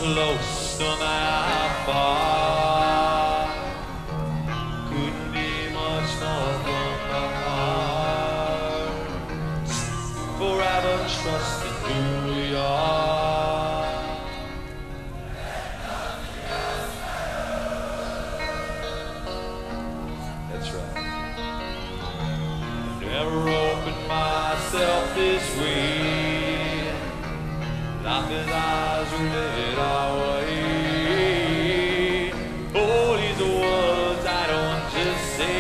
close, no matter how far. Couldn't be much more from the heart. Forever trusting who we are. That's right. Never opened myself this way. Life is ours, we live it our way. All these words I don't just say.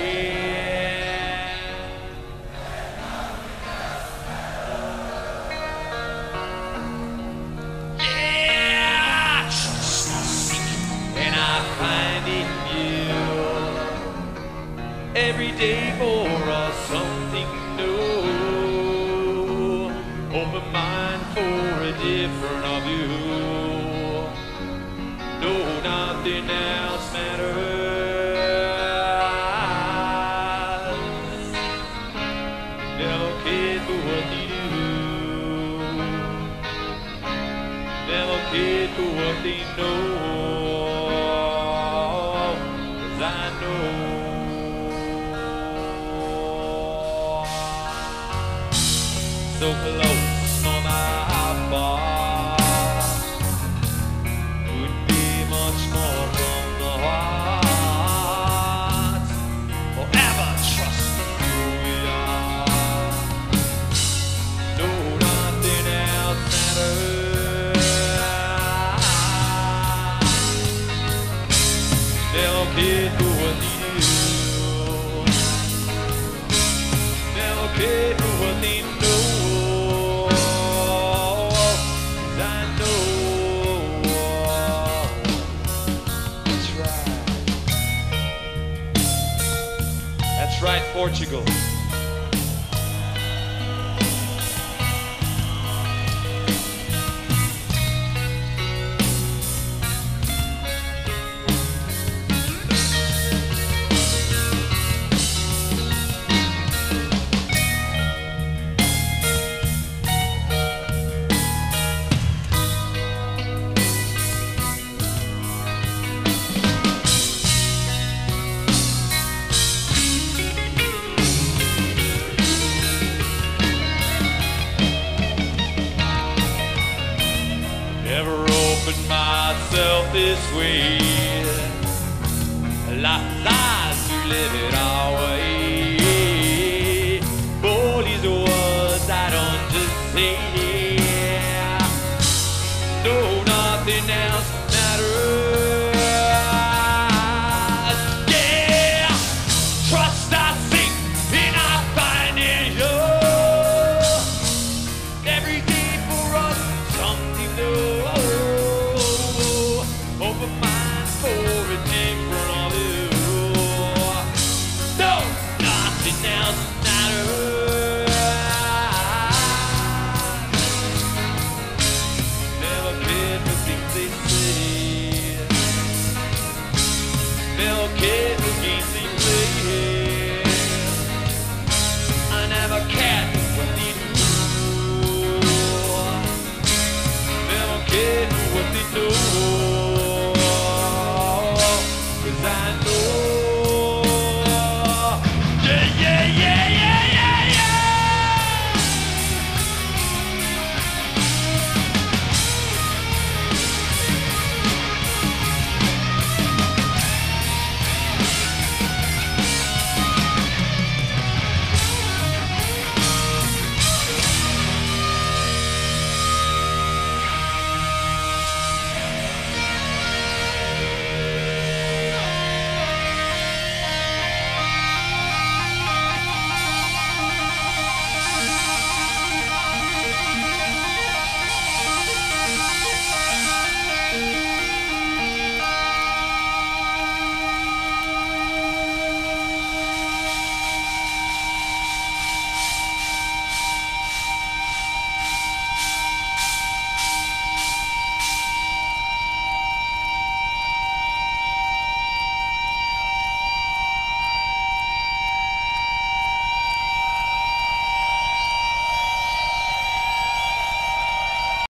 Yeah, and I find in you every day for us something new. Open mind for a different of you. No, nothing else matters. Never cared for what they do. Never cared for what they know. 'Cause I know. So close, no matter how far. Couldn't be much more from the heart. Forever trusting who we are. No, nothing else matters. Never cared for what they do. Never cared for what they know. That's right, Portugal. Never opened myself this way.